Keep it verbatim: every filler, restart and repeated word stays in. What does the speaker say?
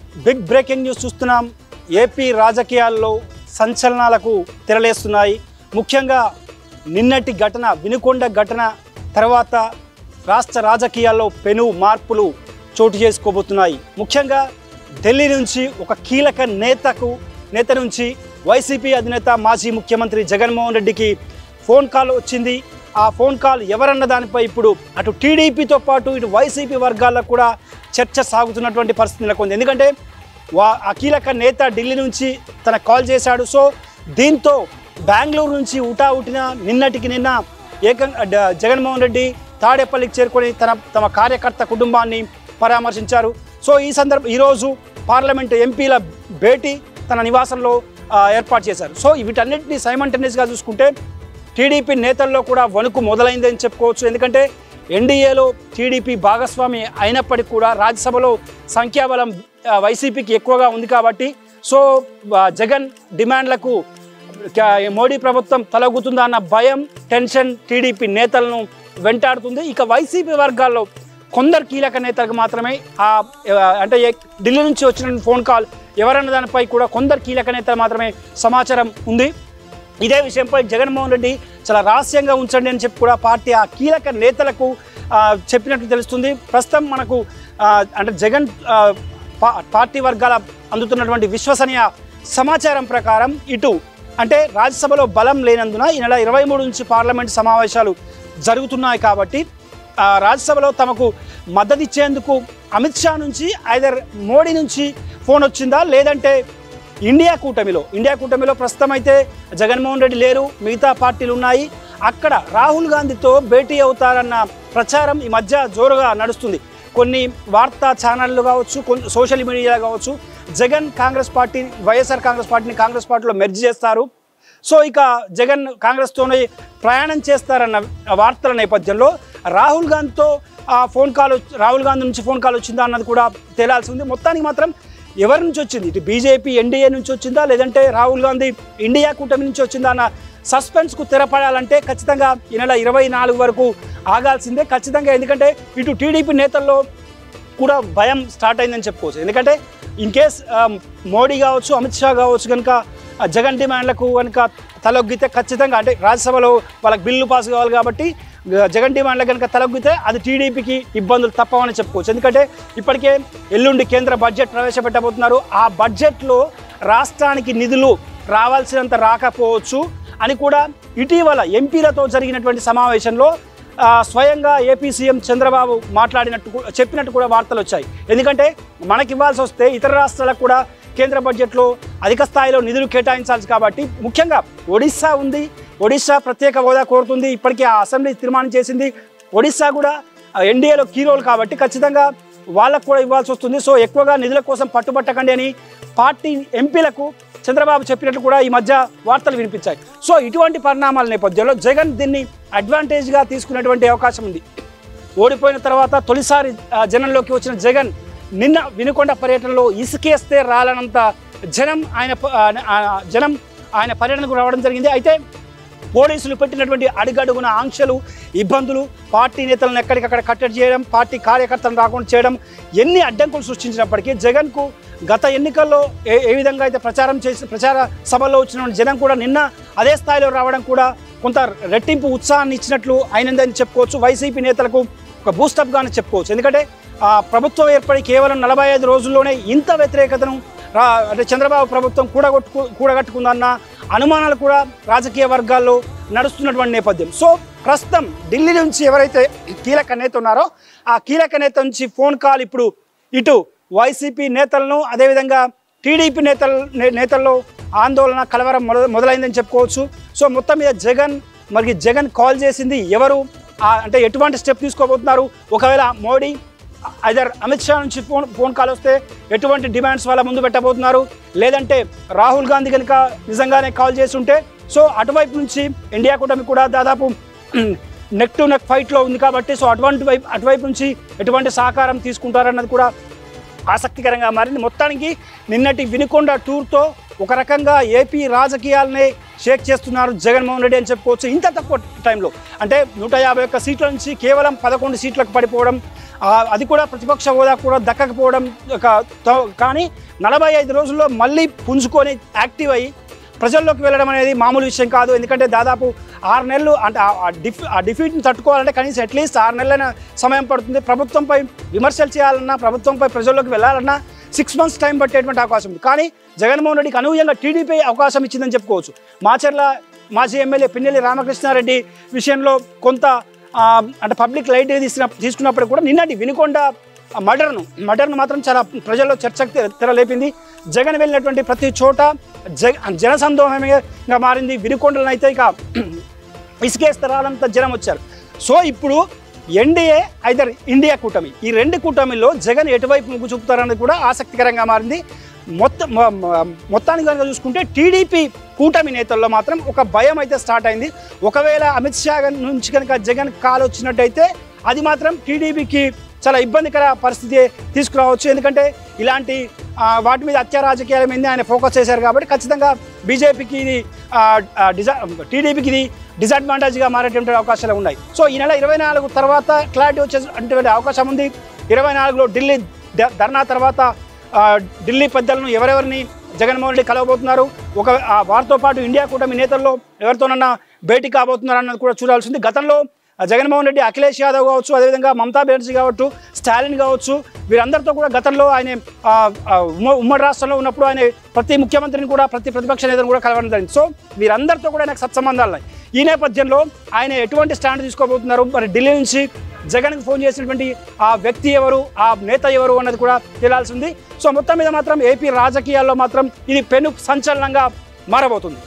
Big breaking news చూస్తున్నాం. AP రాజకీయాల్లో సంచలనాలకు తెరలేస్తున్నాయి. ముఖ్యంగా నిన్నటి ఘటన, వినుకొండ ఘటన తర్వాత రాష్ట్ర రాజకీయాల్లో పెను మార్పులు చోటు చేసుకోబోతున్నాయి. ముఖ్యంగా ఢిల్లీ నుంచి ఒక కీలక నేతకు నేత నుంచి వైసీపీ అధినేత మాజీ ముఖ్యమంత్రి జగన్మోహన్ రెడ్డికి ఫోన్ కాల్ వచ్చింది. ఆ ఫోన్ కాల్ ఎవరన్న దానిపై ఇప్పుడు అటు టీడీపీతో పాటు ఇటు వైసీపీ వర్గాల్లో కూడా చర్చ సాగుతున్నటువంటి పరిస్థితి నెలకొంది. ఎందుకంటే వా ఆ కీలక నేత ఢిల్లీ నుంచి తన కాల్ చేశాడు. సో దీంతో బెంగళూరు నుంచి ఉటా ఉటిన నిన్నటికి నిన్న ఏకంగా జగన్మోహన్ రెడ్డి తాడేపల్లికి చేరుకొని తన తమ కార్యకర్త కుటుంబాన్ని పరామర్శించారు. సో ఈ సందర్భం ఈరోజు పార్లమెంటు ఎంపీల భేటీ తన నివాసంలో ఏర్పాటు చేశారు. సో వీటన్నిటిని సైమల్టేనియస్గా చూసుకుంటే టీడీపీ నేతల్లో కూడా వణుకు మొదలైందని చెప్పుకోవచ్చు. ఎందుకంటే ఎన్డీఏలో టీడీపీ భాగస్వామి అయినప్పటికీ కూడా రాజ్యసభలో సంఖ్యాబలం వైసీపీకి ఎక్కువగా ఉంది కాబట్టి సో జగన్ డిమాండ్లకు మోడీ ప్రభుత్వం తలగుతుందా అన్న భయం, టెన్షన్ టీడీపీ నేతలను వెంటాడుతుంది. ఇక వైసీపీ వర్గాల్లో కొందరు కీలక నేతలకు మాత్రమే ఆ అంటే ఢిల్లీ నుంచి వచ్చిన ఫోన్ కాల్ ఎవరన్న దానిపై కూడా కొందరు కీలక నేతలు మాత్రమే సమాచారం ఉంది. ఇదే విషయంపై జగన్మోహన్ రెడ్డి చాలా రహస్యంగా ఉంచండి అని చెప్పి కూడా పార్టీ ఆ కీలక నేతలకు చెప్పినట్టు తెలుస్తుంది. ప్రస్తుతం మనకు అంటే జగన్ పార్టీ వర్గాల అందుతున్నటువంటి విశ్వసనీయ సమాచారం ప్రకారం ఇటు అంటే రాజ్యసభలో బలం లేనందున ఈ నెల ఇరవై మూడు నుంచి పార్లమెంటు సమావేశాలు జరుగుతున్నాయి కాబట్టి రాజ్యసభలో తమకు మద్దతు ఇచ్చేందుకు అమిత్ షా నుంచి ఐదర్ మోడీ నుంచి ఫోన్ వచ్చిందా, లేదంటే ఇండియా కూటమిలో ఇండియా కూటమిలో ప్రస్తుతం అయితే జగన్మోహన్ రెడ్డి లేరు, మిగతా పార్టీలు ఉన్నాయి. అక్కడ రాహుల్ గాంధీతో భేటీ అవుతారన్న ప్రచారం ఈ మధ్య జోరుగా నడుస్తుంది. కొన్ని వార్తా ఛానళ్ళు కావచ్చు, కొన్ని సోషల్ మీడియా కావచ్చు, Jagan Congress party YSR Congress పార్టీని కాంగ్రెస్ పార్టీలో మెర్జ్ చేస్తారు. సో ఇక జగన్ కాంగ్రెస్తోనే ప్రయాణం చేస్తారన్న వార్తల నేపథ్యంలో రాహుల్ గాంధీతో ఫోన్ కాల్ రాహుల్ గాంధీ నుంచి ఫోన్ కాల్ వచ్చిందా అన్నది కూడా తేలాల్సి ఉంది. మొత్తానికి మాత్రం ఎవరి నుంచి వచ్చింది, ఇటు బీజేపీ ఎన్డీఏ నుంచి వచ్చిందా, లేదంటే రాహుల్ గాంధీ ఇండియా కూటమి నుంచి వచ్చిందా అన్న సస్పెన్స్కు తెరపడాలంటే ఖచ్చితంగా ఈ నెల ఇరవై నాలుగు వరకు ఆగాల్సిందే ఖచ్చితంగా. ఎందుకంటే ఇటు టీడీపీ నేతల్లో కూడా భయం స్టార్ట్ అయిందని చెప్పుకోవచ్చు. ఎందుకంటే ఇన్ కేస్ మోడీ కావచ్చు, అమిత్ షా కావచ్చు కనుక జగన్ డిమాండ్లకు కనుక తలొగ్గితే ఖచ్చితంగా అంటే రాజ్యసభలో వాళ్ళకి బిల్లు పాస్ కావాలి కాబట్టి జగన్ డిమాండ్లకు కనుక తలొగ్గితే అది టీడీపీకి ఇబ్బందులు తప్పవని చెప్పుకోవచ్చు. ఎందుకంటే ఇప్పటికే ఎల్లుండి కేంద్ర బడ్జెట్ ప్రవేశపెట్టబోతున్నారు. ఆ బడ్జెట్లో రాష్ట్రానికి నిధులు రావాల్సినంత రాకపోవచ్చు అని కూడా ఇటీవల ఎంపీలతో జరిగినటువంటి సమావేశంలో స్వయంగా ఏపీ సీఎం చంద్రబాబు మాట్లాడినట్టు చెప్పినట్టు కూడా వార్తలు వచ్చాయి. ఎందుకంటే మనకి ఇవ్వాల్సి వస్తే ఇతర రాష్ట్రాలకు కూడా కేంద్ర బడ్జెట్లో అధిక స్థాయిలో నిధులు కేటాయించాల్సి కాబట్టి ముఖ్యంగా ఒడిశా ఉంది, ఒడిశా ప్రత్యేక హోదా కోరుతుంది. ఇప్పటికీ ఆ అసెంబ్లీ తీర్మానం చేసింది. ఒడిశా కూడా ఎన్డీఏలో కీ రోల్ కాబట్టి ఖచ్చితంగా వాళ్ళకు కూడా ఇవ్వాల్సి వస్తుంది. సో ఎక్కువగా నిధుల కోసం పట్టుబట్టకండి అని పార్టీ ఎంపీలకు చంద్రబాబు చెప్పినట్లు కూడా ఈ మధ్య వార్తలు వినిపించాయి. సో ఇటువంటి పరిణామాల నేపథ్యంలో జగన్ దీన్ని అడ్వాంటేజ్గా తీసుకునేటువంటి అవకాశం ఉంది. ఓడిపోయిన తర్వాత తొలిసారి జనంలోకి వచ్చిన జగన్ నిన్న వినుకొండ పర్యటనలో ఇసుకేస్తే రాలనంత జనం ఆయన జనం ఆయన పర్యటనకు రావడం జరిగింది. అయితే పోలీసులు పెట్టినటువంటి అడుగడుగున ఆంక్షలు, ఇబ్బందులు, పార్టీ నేతలను ఎక్కడికక్కడ కట్టడి చేయడం, పార్టీ కార్యకర్తలను రాకుండా చేయడం, ఎన్ని అడ్డంకులు సృష్టించినప్పటికీ జగన్కు గత ఎన్నికల్లో ఏ ఏ విధంగా అయితే ప్రచారం చేసి ప్రచార సభల్లో వచ్చిన జనం కూడా నిన్న అదే స్థాయిలో రావడం కూడా కొంత రెట్టింపు ఉత్సాహాన్ని ఇచ్చినట్లు అయినందని చెప్పుకోవచ్చు. వైసీపీ నేతలకు ఒక బూస్టప్గానే చెప్పుకోవచ్చు. ఎందుకంటే ప్రభుత్వం ఏర్పడి కేవలం నలభై ఐదు రోజుల్లోనే ఇంత వ్యతిరేకతను రా అంటే చంద్రబాబు ప్రభుత్వం కూడగొట్టుకు కూడగట్టుకుందన్న అనుమానాలు కూడా రాజకీయ వర్గాల్లో నడుస్తున్నటువంటి నేపథ్యం. సో ప్రస్తుతం ఢిల్లీ నుంచి ఎవరైతే కీలక నేత ఉన్నారో ఆ కీలక నేత నుంచి ఫోన్ కాల్ ఇప్పుడు ఇటు వైసీపీ నేతలను అదేవిధంగా టీడీపీ నేతల నేతల్లో ఆందోళన, కలవరం మొద మొదలైందని చెప్పుకోవచ్చు. సో మొత్తం మీద జగన్ మరి జగన్ కాల్ చేసింది ఎవరు అంటే ఎటువంటి స్టెప్ తీసుకోబోతున్నారు, ఒకవేళ మోడీ ఐదర్ అమిత్ షా నుంచి ఫోన్ ఫోన్ కాల్ వస్తే ఎటువంటి డిమాండ్స్ వాళ్ళ ముందు పెట్టబోతున్నారు, లేదంటే రాహుల్ గాంధీ కనుక నిజంగానే కాల్ చేసి ఉంటే సో అటువైపు నుంచి ఇండియా కూటమి కూడా దాదాపు నెక్ టు నెక్ ఫైట్లో ఉంది కాబట్టి సో అటువంటి వైపు అటువైపు నుంచి ఎటువంటి సహకారం తీసుకుంటారన్నది కూడా ఆసక్తికరంగా మారింది. మొత్తానికి నిన్నటి వినుకొండ టూర్తో ఒక రకంగా ఏపీ రాజకీయాలనే షేక్ చేస్తున్నారు జగన్మోహన్ రెడ్డి అని చెప్పుకోవచ్చు. ఇంత తక్కువ టైంలో అంటే నూట యాభై ఒక్క సీట్ల నుంచి కేవలం పదకొండు సీట్లకు పడిపోవడం, అది కూడా ప్రతిపక్ష హోదా కూడా దక్కకపోవడం కానీ నలభై ఐదు రోజుల్లో మళ్ళీ పుంజుకొని యాక్టివ్ అయ్యి ప్రజల్లోకి వెళ్ళడం అనేది మామూలు విషయం కాదు. ఎందుకంటే దాదాపు ఆరు నెలలు అంటే ఆ డిఫీ ఆ డిఫీట్ని తట్టుకోవాలంటే కనీసం అట్లీస్ట్ ఆరు నెలలైన సమయం పడుతుంది. ప్రభుత్వంపై విమర్శలు చేయాలన్నా, ప్రభుత్వంపై ప్రజల్లోకి వెళ్ళాలన్నా సిక్స్ మంత్స్ టైం పట్టేటువంటి అవకాశం ఉంది. కానీ జగన్మోహన్ రెడ్డికి అనూహ్యంగా టీడీపీ అవకాశం ఇచ్చిందని చెప్పుకోవచ్చు. మాచర్ల మాజీ ఎమ్మెల్యే పిన్నెల్లి రామకృష్ణారెడ్డి విషయంలో కొంత అంటే పబ్లిక్ లైట్ తీసుకున్న తీసుకున్నప్పుడు కూడా నిన్నటి వినుకొండ మర్డర్ను మర్డర్ను మాత్రం చాలా ప్రజల్లో చర్చకు తెరలేపింది. జగన్ వెళ్ళినటువంటి ప్రతి చోట జగ జనసందోహంగా మారింది. వినుకొండలను అయితే ఇక ఇసుకేస్తరాలంత జనం వచ్చారు. సో ఇప్పుడు ఎన్డీఏ ఐదర్ ఇండియా కూటమి, ఈ రెండు కూటమిలో జగన్ ఎటువైపు మొగ్గు చూపుతారనేది కూడా ఆసక్తికరంగా మారింది. మొత్తం మొత్తానికి కనుక చూసుకుంటే టీడీపీ కూటమి నేతల్లో మాత్రం ఒక భయం అయితే స్టార్ట్ అయింది. ఒకవేళ అమిత్ షా నుంచి కనుక జగన్ కాల్ వచ్చినట్టయితే అది మాత్రం టీడీపీకి చాలా ఇబ్బందికర పరిస్థితి తీసుకురావచ్చు. ఎందుకంటే ఇలాంటి వాటి మీద హత్య రాజకీయాల మీద ఆయన ఫోకస్ చేశారు కాబట్టి ఖచ్చితంగా బీజేపీకి ఇది డిజా టీడీపీకి ఇది డిసడ్వాంటేజ్గా మారేటువంటి అవకాశాలు ఉన్నాయి. సో ఈ నెల ఇరవై నాలుగు తర్వాత క్లారిటీ వచ్చేటువంటి అవకాశం ఉంది. ఇరవై నాలుగులో ఢిల్లీ ధర్నా తర్వాత ఢిల్లీ పెద్దలను ఎవరెవరిని జగన్మోహన్ రెడ్డి కలవబోతున్నారు, ఒక వారితో పాటు ఇండియా కూటమి నేతల్లో ఎవరితోనన్నా భేటీ కాబోతున్నారు అన్నది కూడా చూడాల్సింది. గతంలో జగన్మోహన్ రెడ్డి అఖిలేష్ యాదవ్ కావచ్చు, అదేవిధంగా మమతా బెనర్జీ కావచ్చు, స్టాలిన్ కావచ్చు, వీరందరితో కూడా గతంలో ఆయన ఉమ్మడి రాష్ట్రంలో ఉన్నప్పుడు ఆయన ప్రతి ముఖ్యమంత్రిని కూడా ప్రతి ప్రతిపక్ష నేతను కూడా కలవడం జరిగింది. సో వీరందరితో కూడా ఆయనకు సత్సంబంధాలు ఉన్నాయి. ఈ నేపథ్యంలో ఆయన ఎటువంటి స్టాండ్ తీసుకోబోతున్నారు, మరి ఢిల్లీ నుంచి జగన్కి ఫోన్ చేసినటువంటి ఆ వ్యక్తి ఎవరు, ఆ నేత ఎవరు అన్నది కూడా తేలాల్సి ఉంది. సో మొత్తం మీద మాత్రం ఏపీ రాజకీయాల్లో మాత్రం ఇది పెను సంచలనంగా మారబోతుంది.